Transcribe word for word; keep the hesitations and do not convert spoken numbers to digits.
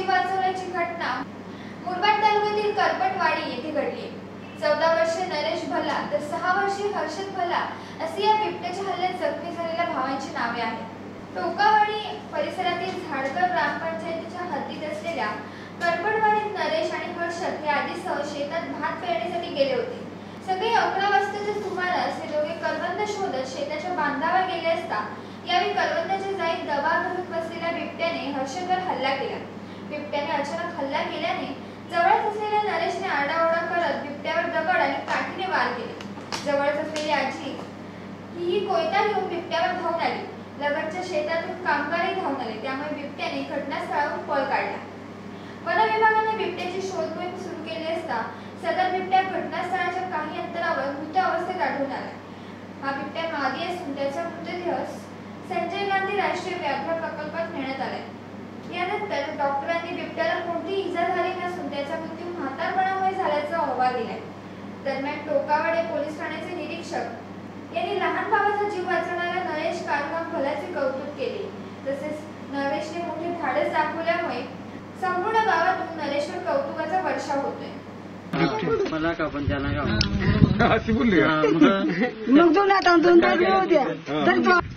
जीव वाचवण्याची घटना मुरबाड तालुक्यातील करपटवाडी येथे घडली। चौदा वर्षीय नरेश भला तर सहा वर्षीय हर्षद भला असे या बिबट्याच्या हल्ल्यात जखमी झालेल्या भावांची नावे आहेत। टोकावाडी परिसरातील झाडकर ग्रामपंचायतीच्या हद्दीत असलेल्या करपटवाडीत नरेश आणि हर्षद हे आधीसह शेतात भात पेरण्यासाठी गेले होते। सकाळी अकरा वाजताच्या सुमारास हे दोघे करवंद शोधत शेताच्या बांधावर गेले असता यावेळी करवंदाच्या जाळीत दबा घालून बसलेल्या बिबट्याने हर्षदवर हल्ला केला। बिबट्याने अचानक हल्ला केल्याने जवळच असलेल्या नरेशने आरडाओरडा करत बिबट्यावर दगड आणि काठीने वार केले। जवळच असलेली आजी ही कोयता घेऊन बिबट्यावर धावून आली। लगतच्या शेतातून कामगारही धावून आले, त्यामुळे बिबट्याने घटनास्थळावरून पळ काढला। वन विभागाने बिबट्याची शोध मोहीम सुरू केली असता सदर बिबट्या घटनास्थळाच्या काही अंतरावर मृत अवस्थेत आढळून आला। हा बिबट्या मादी असून त्याचा मृतदेह संजय गांधी राष्ट्रीय व्याघ्र प्रकल्पात नेण्यात आलाय। यानंतर डॉक्टरांनी बिबट्याला कोणतीही इजा झाली नसून त्याचा मृत्यू म्हातारपणामुळे झाल्याचा अहवाल दिलाय। दरम्यान टोकावाडे पोलीस ठाण्याचे निरीक्षक यांनी लहान भावाचा जीव वाचवणाऱ्या नरेश कारगाम भल्याचे कौतुक केले। तसेच नरेशने मोठे धाडस दाखवल्यामुळे संपूर्ण गावातून नरेशवर कौतुकाचा वर्षाव होतोय। मला का पण त्याला का ती बोलली मग दोन आता दोन होत्या